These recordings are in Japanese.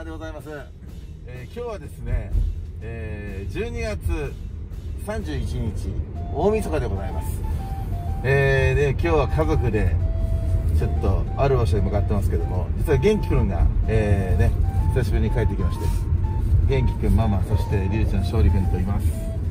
川でございます。今日はですね、12月31日大晦日でございます。で今日は家族でちょっとある場所に向かってますけども、実は元気くんが、久しぶりに帰ってきまして、元気くんママ、そしてりゅうちゃん勝利くんといます。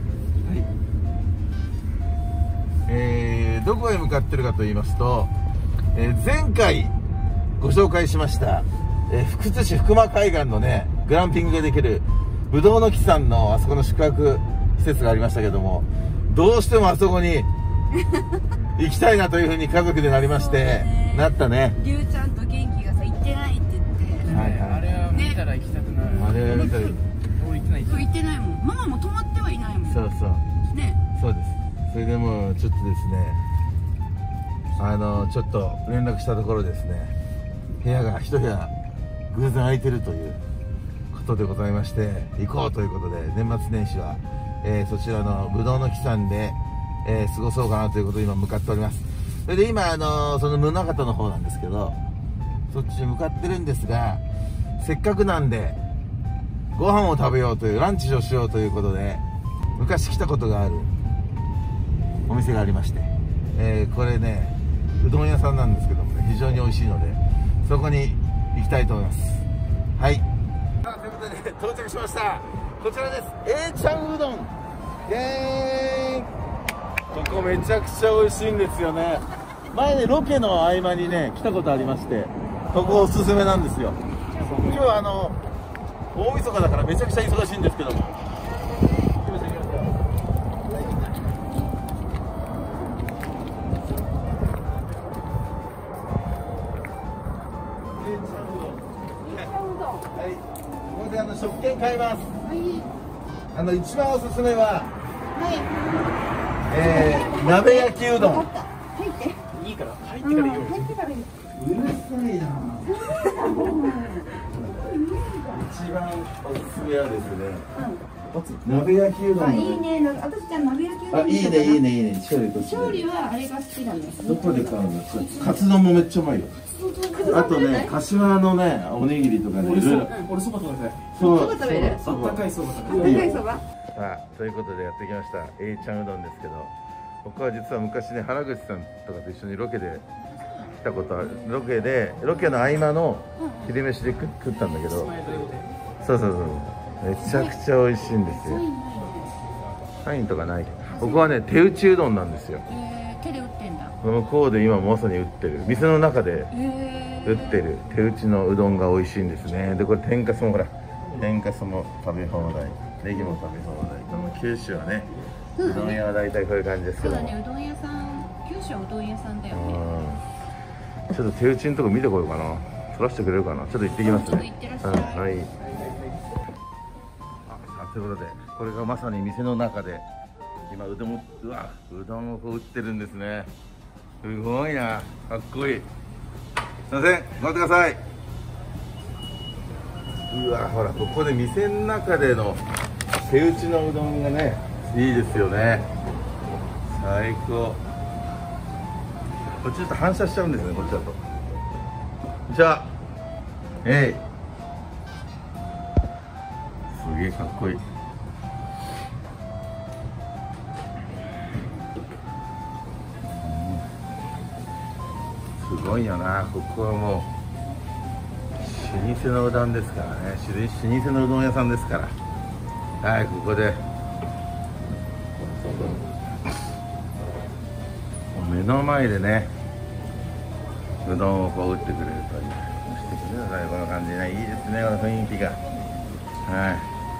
はい、どこへ向かってるかと言いますと、前回ご紹介しました、福津市福間海岸のねグランピングができるぶどうの木さんのあそこの宿泊施設がありましたけども、どうしてもあそこに行きたいなというふうに家族でなりまして、なったね。 りゅうちゃんと元気がさ行ってないって言って、 はいはい、 あれは見たら行きたくなる。 あれは見たら俺行ってない。 行ってないもん。ママも泊まってはいないもん。 そうそうね。 そうです。それでもうちょっとですね、ちょっと連絡したところですね、部屋が一部屋偶然空いてるということでございまして、行こうということで年末年始は、そちらのぶどうの木さんで、過ごそうかなということで今向かっております。それで今その宗像の方なんですけど、そっちに向かってるんですが、せっかくなんでご飯を食べようという、ランチをしようということで昔来たことがあるお店がありまして、これねうどん屋さんなんですけどもね、非常に美味しいのでそこに行きたいと思います。はい、ということで、到着しました。こちらです。ちゃんうどん。ここめちゃくちゃ美味しいんですよね。前ねロケの合間にね来たことありまして、ここおすすめなんですよ。今日は大晦日だからめちゃくちゃ忙しいんですけども、はい、ここで食券買います。はい、一番おすすめは、はい、鍋焼きうどん。入っていいから、入ってから言おう。入ってから言う。うるさいな。一番おすすめはですね、鍋焼きうどん。 いいね。私じゃ鍋焼きうどん。 いいねいいねいいね。勝利はあれが好きなんです。 どこで買うの？カツ丼もめっちゃうまいよ。あとね、柏のね、おにぎりとかね。 俺そば食べたい。 そば食べる？ あったかいそば食べたい。あったかいそば。 さあ、ということでやってきました。ちゃんうどんですけど、僕は実は昔ね、原口さんとかと一緒にロケで来たことある。ロケの合間の昼飯で食ったんだけど、そうそうそう、めちゃくちゃ美味しいんですよ。サインとかない。僕はね、手打ちうどんなんですよ。 手で打ってんだ。 向こうで今まさに売ってる、店の中で売ってる手打ちのうどんが美味しいんですね。でこれ天かすもほら、天かすも食べ放題、ネギも食べ放題。この九州はね、うどん屋は大体こういう感じですけども。 そうだね、うどん屋さん、九州はうどん屋さんだよね。 ちょっと手打ちのとこ見てこようかな。撮らせてくれるかな。ちょっと行ってきますね。はい。ということで、これがまさに店の中で今うどんをこう売ってるんですね。すごいな、かっこいい。すいません、待ってください。うわ、ほら、ここで店の中での手打ちのうどんがね、いいですよね。最高。こっちちょっと反射しちゃうんですね、こっちだと。じゃあ、すげえかっこいい。すごいよな、ここはもう老舗のうどんですからね、老舗のうどん屋さんですから。はい、ここで目の前でねうどんをこう打ってくれるという、してくれるというこの感じね、いいですね、この雰囲気が。はい、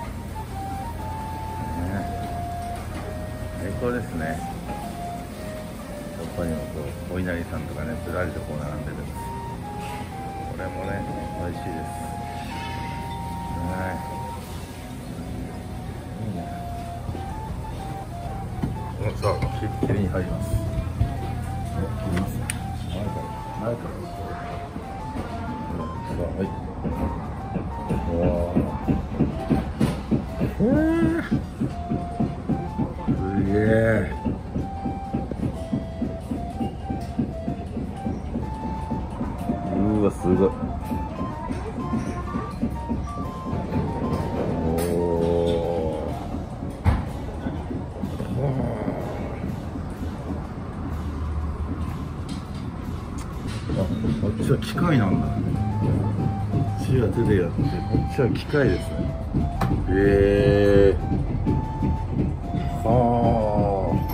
最高ですね。ここにもこうお稲荷さんとかね、ずらりとこう並んでるんです。これもね美味しいです。はい、いいね。さあ、切りに入ります。切りますね。前からはい。すげえ。うわ、すごい。 こっちは機械なんだ。こっちは手でやって、こっちは機械ですね。はあ。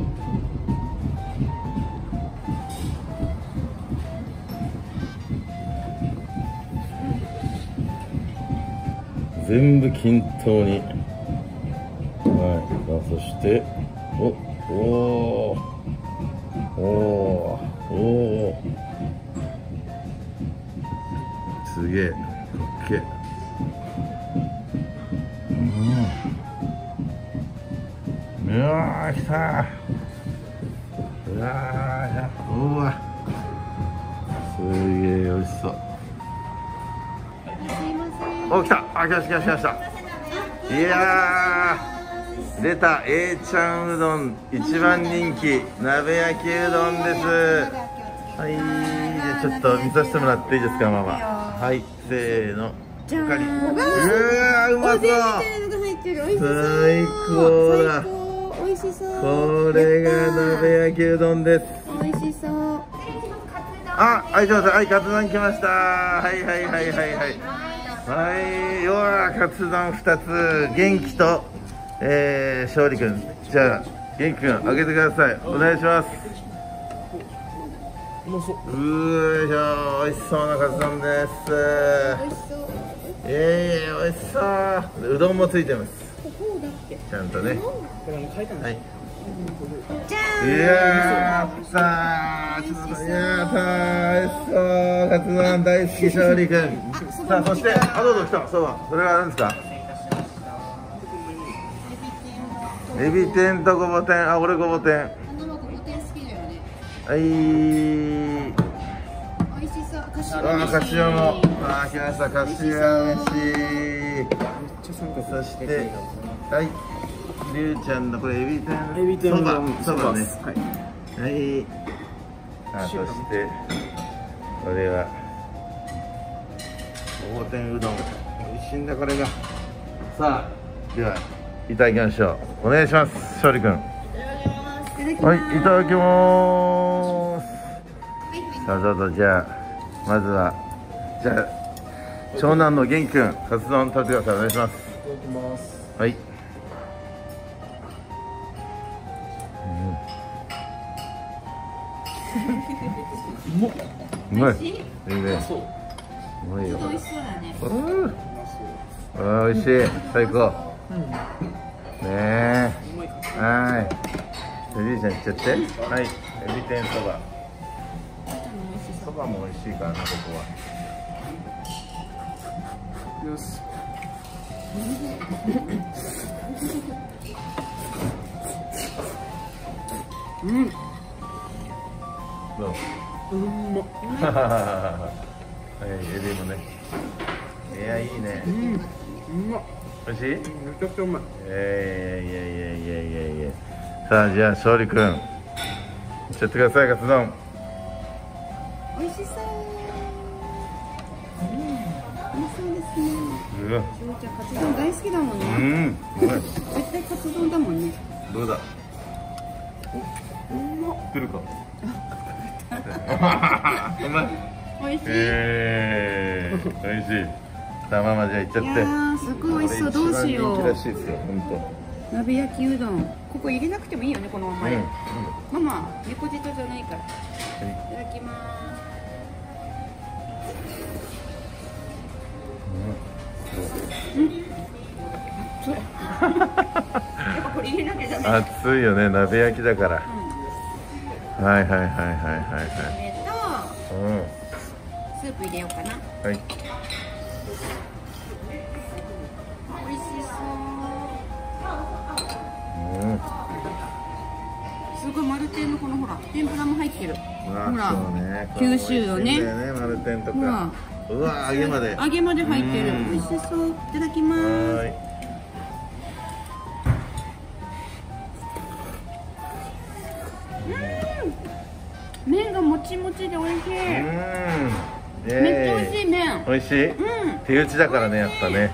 全部均等に。はい。そして、おお。すげえ。かっけえ。うわー、来たー。うわー、すげえ、美味しそう。お、来た。あ、来ました。いやー、出た A ちゃんうどん一番人気鍋焼きうどんです。はい、じゃあちょっと見させてもらっていいですか、ママ。はい、せーの。 じゃーん。 うわー、うまそう。最高だ。 美味しそう。 これが鍋焼きうどんです。 美味しそう。 あ、はい、すいません。はい、カツ丼来ました。はい。はい、うわー、カツ丼2つ、元気と、勝利くん。じゃあ、元気くん、あげてください。お願いします。 うまそう。 よいしょ、美味しそうなカツ丼です。 美味しそう。 美味しそう。うどんもついてます。 ここだって。 ちゃんとね。 これ書いたんはい。 じゃいやー、さあ、ちょっと、いやー、美味しそう、カツ丼大好き、勝利くん。さあ、そして、あ、どうぞ、来た、それは何ですか。エビ天とごぼ天、あ、俺ごぼ天。 あ。ごぼ天好きだよね。 はい。 美味しそう。かしわあ、かしわも、あ、来ました、かしわ飯。そして、はい。りゅうちゃんのこれエビ天そばね。はい。あ、そしてこれはごぼ天うどん。美味しいんだこれが。さあ、ではいただきましょう。お願いします、勝利くん。はい、いただきます。さあ、どうぞ。じゃあまずはじゃあ長男の元気くん、カツ丼食べてください。お願いします。はい。うまい。いいね。うまいよ。 美味しそうだね。 美味しい。最高。ねえ。はい。じいちゃんいっちゃって。はい。エビ天そば。そばも美味しいからな、ここは。 よし。 どう。はい、エビもね。いや、いいね。美味しい。 めちゃくちゃうまい。 いや。さあ、じゃあ、勝利くん。いっちゃってください、カツ丼。 美味しそう。美味しそうですね。しおちゃん、カツ丼大好きだもんね。 うまい。 絶対カツ丼だもんね。 どうだ。来るか。うまい。 美味しい。 美味しい。さあ、ママ、じゃあ、いっちゃって。 いやー、すごい美味しそう。どうしよ人気らう。 しいですよ、本当。 鍋焼きうどん。ここ入れなくてもいいよね、このままで。ママ、猫舌じゃないから。いただきます。やっぱこれ入れなきゃダメ。 熱いよね、鍋焼きだから。はい。 これとうん。 スープ入れようかな。 はい。 美味しそう。すごい丸天のこのほら天ぷらも入ってる。ほら、九州のね。 丸天とほら。 か。うわ、揚げまで。 揚げまで入ってる。美味しそう。いただきます。 はい。 麺がもちもちで美味しい。めっちゃ美味しい麺。 美味しい。手打ちだからね、やっぱね。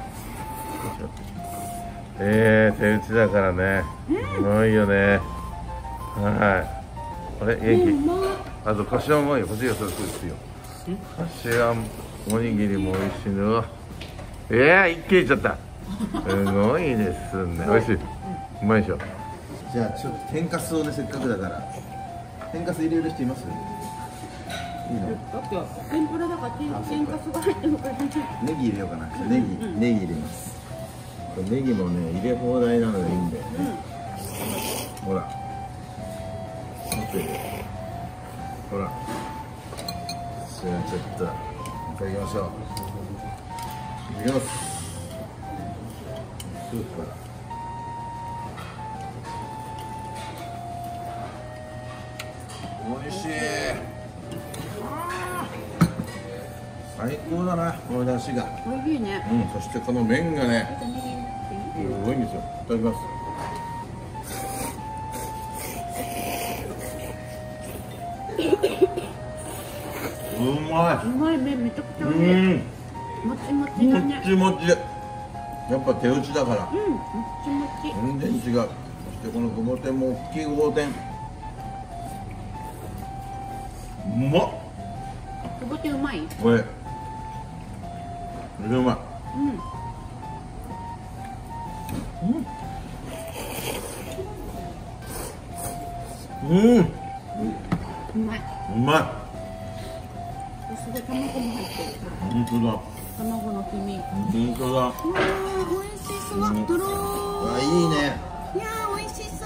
手打ちだからね。すごいよね。はい。あれ、元気。 あとかしわもいい、こっちがそれですよ。かしわおにぎりも美味しいの。一気にいっちゃった。すごいですね。美味しい。うまいでしょ。じゃあちょっと天かすをね、せっかくだから天かす入れる人います？いいの？ だって天ぷらだから天かすが入ってるからネギ入れようかな。ネギ入れます。これネギもね入れ放題なのでいいんだよね。ほらほら、じゃあちょっといただきましょう。いただきます。スープから美味しい。最高だな、この出汁が。 美味しいね。 そしてこの麺がね、すごいんですよ。いただきます。うまい。 うまい麺めちゃくちゃ美味しい。もちもちだね。 もちもち。やっぱ手打ちだから。 もちもち。 全然違う。そしてこのごぼ天も大きいごぼ天。うまっ。 ごぼ天うまい？ これ。うまい。うまい。うまい。 すごい卵も入ってる。 本当だ。 卵の黄身。 本当だ。 うわー、美味しそう。とろー。 いいね。 いやー、美味しそう。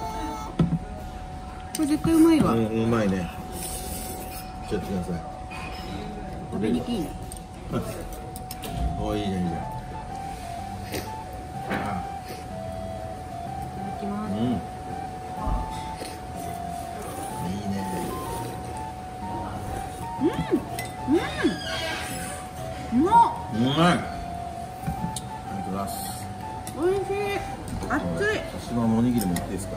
これ絶対うまいわ。 うまいね。ちょっとください。 食べにくいね。 お、いいね、いいね。 いただきます。 いいね。 うまっ。 うまい。ありがとうございます。 美味しい。熱い。 かしわのおにぎりもいいですか。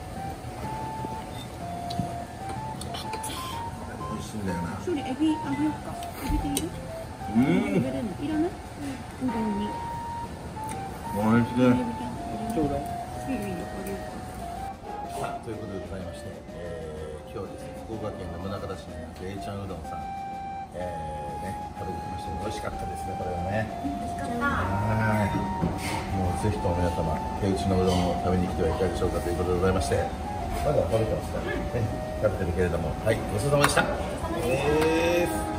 美味しいんだよな。 処理エビあげようか。エビでいる？食べれない。いらない？うどんに。 美味しい。 ちょうだい。 いいよ、あげようか。 さあ、ということでございまして、今日ですね、福岡県の宗像市にあるAちゃんうどんさん、食べてきました。美味しかったですね、これはね。 美味しかった。 はい。もうぜひとも皆様、手打ちのうどんを食べに来てはいかがでしょうかということでございまして、まだ食べてますからね、食べてるけれども、はい、ごちそうさまでした。